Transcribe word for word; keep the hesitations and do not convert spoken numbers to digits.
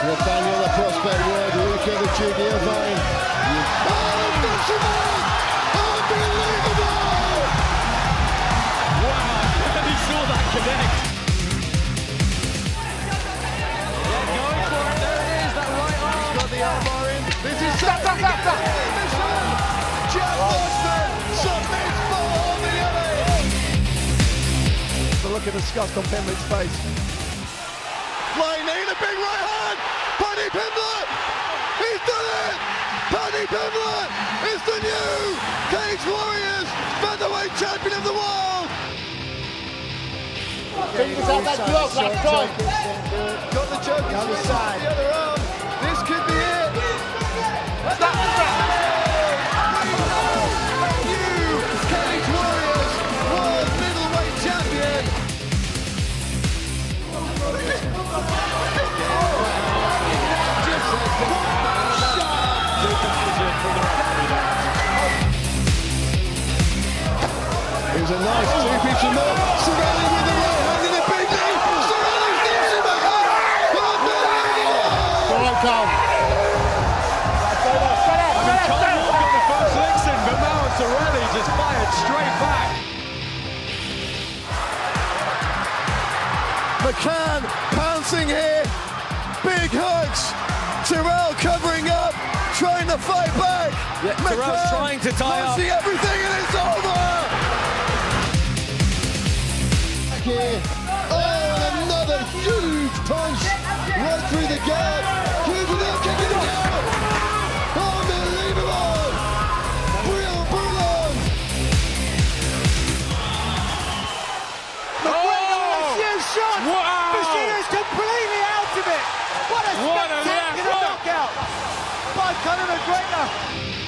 Nathaniel, the prospect word, Luca, the junior vine. Oh, Benjamin! Unbelievable! Wow, he saw that connect. Yeah, going for it, there it is, that right arm. He's got the armbar in. This is Stop, stop, stop, stop. Jack Bosman submits for the Ellie. The look of disgust on Pimblett face. Flying knee, the big right hand. Paddy Pimblett, he's done it. Paddy Pimblett is the new Cage Warriors featherweight champion of the world. Fingers out that glove, left glove. Got the choke The other side. The other arm. This could be it. Stop, stop. New Cage Warriors world middleweight champion. Here's a nice two-piece of milk. Sorelli with the right hand in a big knee. Sorelli flips him back up. Unbelievable! Go on, Carl. I mean, Conor got the first licks in, but now Sorelli just fired straight back. McCann pouncing here. Big hooks. Terrell covering up, trying to fight back. Yeah, Terrell's trying to tie up. See everything and it's over. Here. Oh, and another huge punch right through the guard. Keeping up, kicking it out. Unbelievable. Real Bruno. McGregor, huge shot. Wow. Bushido's completely out of it. What a What a spectacular left hook. knockout by Conor McGregor.